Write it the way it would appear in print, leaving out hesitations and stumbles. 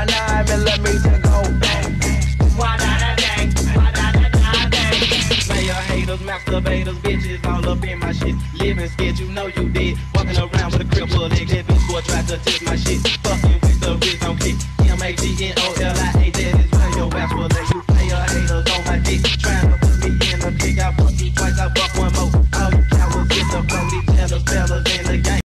9mm go bang. Why da da dang? Why da da da dang? Player haters, masturbators, bitches all up in my shit. Living scared, you know you did. Walking around with a crippled leg, that bitch boy tried to take my shit. Fucking with the wrist on kick. M-A-G-N-O-L-I.